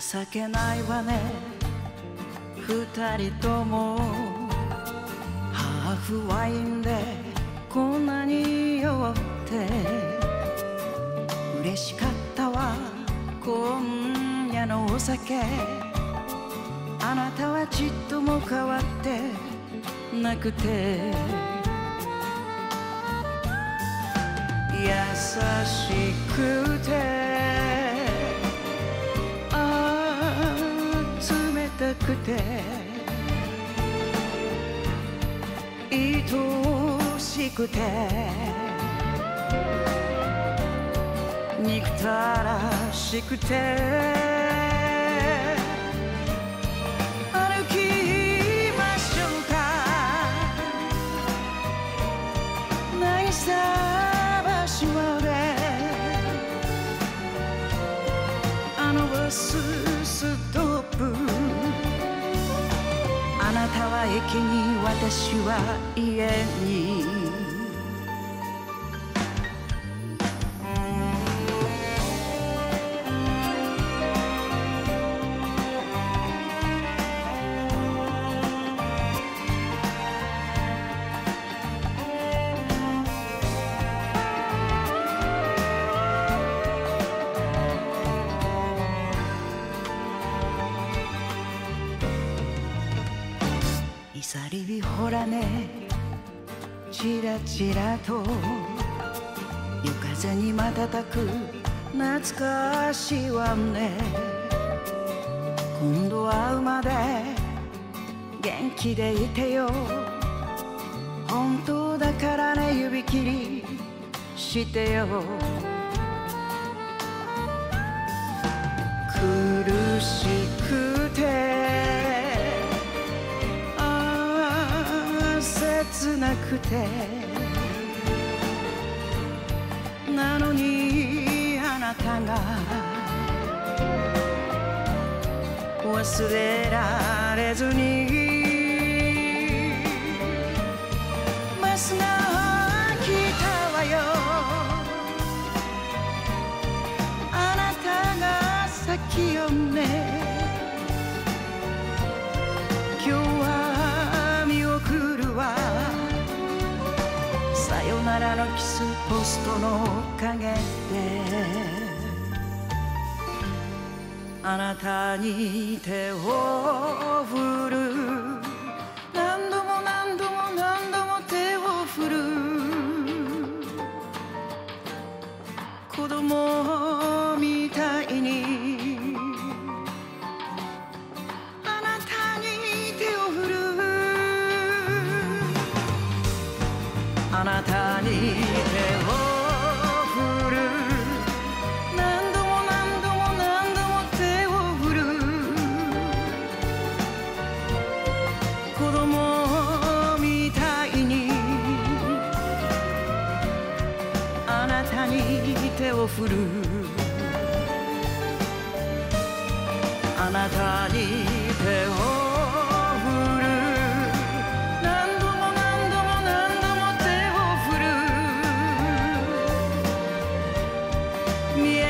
情けないわね二人ともハーフワインでこんなに酔って嬉しかったわ今夜のお酒あなたはちっとも変わってなくて優しくて冷たくて愛しくて憎たらしくて歩きましょうか渚橋まであのバスストップあなたは駅に私は家にさりびほらねちらちらと夜風に瞬く懐かしいわね今度会うまで元気でいてよ本当だからね指切りしてよ苦しくて切なくてなのにあなたが忘れられずにバスが来たわよあなたが先よね今日は見送るわさよならのキスポストの陰であなたに手を振る何度も何度も何度も手を振る子供みたいにあなたに手を振るあなたに手を振る何度も何度も何度も手を振る子供みたいにあなたに手を振るあなたに手を見え